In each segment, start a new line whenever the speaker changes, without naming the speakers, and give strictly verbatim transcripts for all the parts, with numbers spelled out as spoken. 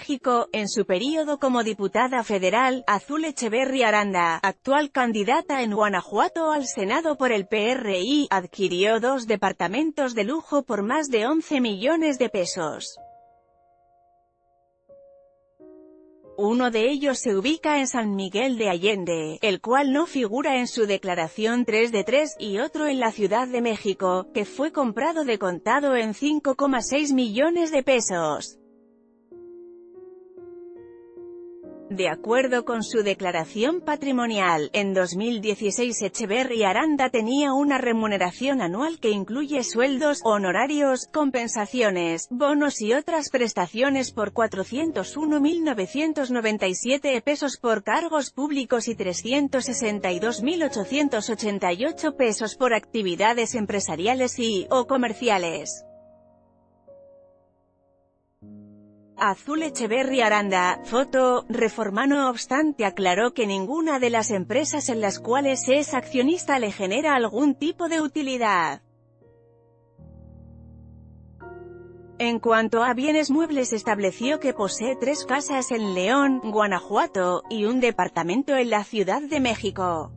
México. En su período como diputada federal, Azul Echeverri Aranda, actual candidata en Guanajuato al Senado por el P R I, adquirió dos departamentos de lujo por más de once millones de pesos. Uno de ellos se ubica en San Miguel de Allende, el cual no figura en su declaración tres de tres, y otro en la Ciudad de México, que fue comprado de contado en cinco coma seis millones de pesos. De acuerdo con su declaración patrimonial, en dos mil dieciséis Echeverri Aranda tenía una remuneración anual que incluye sueldos, honorarios, compensaciones, bonos y otras prestaciones por cuatrocientos uno mil novecientos noventa y siete pesos por cargos públicos y trescientos sesenta y dos mil ochocientos ochenta y ocho pesos por actividades empresariales y, o comerciales. Azul Echeverri Aranda, foto, Reforma. No obstante, aclaró que ninguna de las empresas en las cuales es accionista le genera algún tipo de utilidad. En cuanto a bienes muebles, estableció que posee tres casas en León, Guanajuato, y un departamento en la Ciudad de México.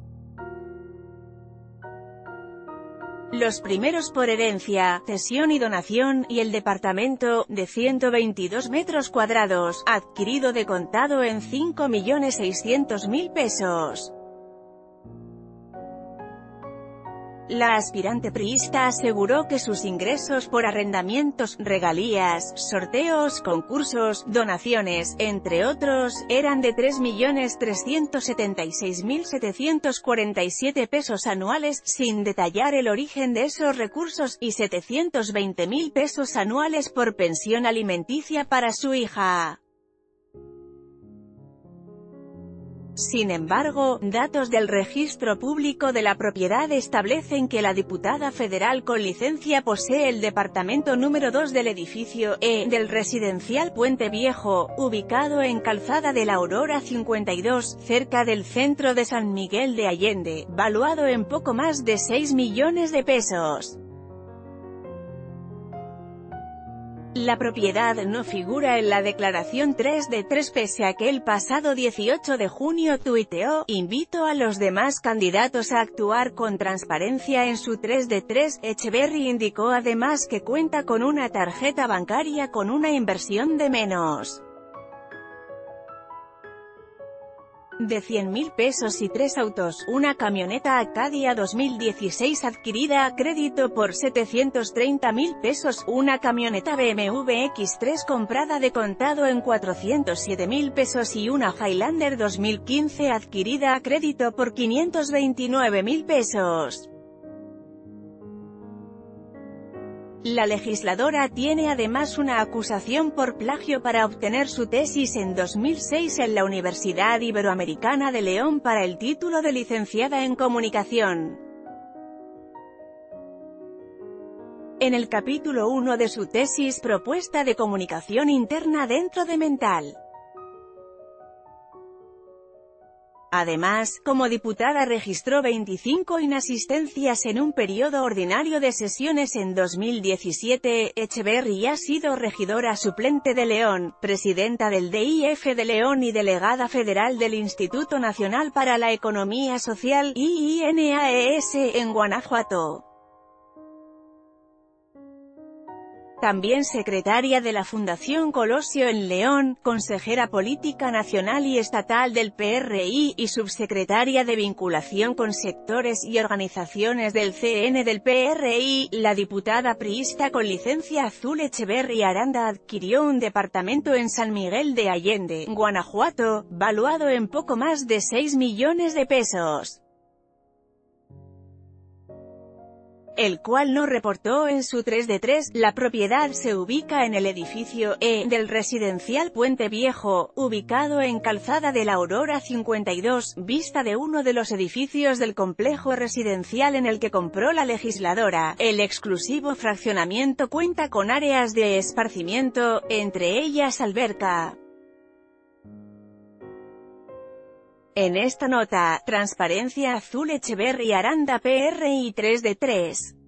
Los primeros por herencia, cesión y donación, y el departamento, de ciento veintidós metros cuadrados, adquirido de contado en cinco millones seiscientos mil pesos. La aspirante priista aseguró que sus ingresos por arrendamientos, regalías, sorteos, concursos, donaciones, entre otros, eran de tres millones trescientos setenta y seis mil setecientos cuarenta y siete pesos anuales, sin detallar el origen de esos recursos, y setecientos veinte mil pesos anuales por pensión alimenticia para su hija. Sin embargo, datos del Registro Público de la Propiedad establecen que la diputada federal con licencia posee el departamento número dos del edificio E, del residencial Puente Viejo, ubicado en Calzada de la Aurora cincuenta y dos, cerca del centro de San Miguel de Allende, valuado en poco más de seis millones de pesos. La propiedad no figura en la declaración tres de tres pese a que el pasado dieciocho de junio tuiteó: "Invito a los demás candidatos a actuar con transparencia en su tres de tres". Echeverri indicó además que cuenta con una tarjeta bancaria con una inversión de menos de cien mil pesos y tres autos, una camioneta Acadia dos mil dieciséis adquirida a crédito por setecientos treinta mil pesos, una camioneta B M W X tres comprada de contado en cuatrocientos siete mil pesos y una Highlander dos mil quince adquirida a crédito por quinientos veintinueve mil pesos. La legisladora tiene además una acusación por plagio para obtener su tesis en dos mil seis en la Universidad Iberoamericana de León para el título de licenciada en comunicación. En el capítulo uno de su tesis, propuesta de comunicación interna dentro de Mental. Además, como diputada registró veinticinco inasistencias en un periodo ordinario de sesiones en dos mil diecisiete. Echeverri ha sido regidora suplente de León, presidenta del D I F de León y delegada federal del Instituto Nacional para la Economía Social, I N A E S, en Guanajuato. También secretaria de la Fundación Colosio en León, consejera política nacional y estatal del P R I, y subsecretaria de vinculación con sectores y organizaciones del C N del P R I. La diputada priista con licencia Azul Echeverri Aranda adquirió un departamento en San Miguel de Allende, Guanajuato, valuado en poco más de seis millones de pesos. El cual no reportó en su tres de tres. La propiedad se ubica en el edificio E, del residencial Puente Viejo, ubicado en Calzada de la Aurora cincuenta y dos, vista de uno de los edificios del complejo residencial en el que compró la legisladora. El exclusivo fraccionamiento cuenta con áreas de esparcimiento, entre ellas alberca. En esta nota, Transparencia Azul Echeverri Aranda P R I tres de tres.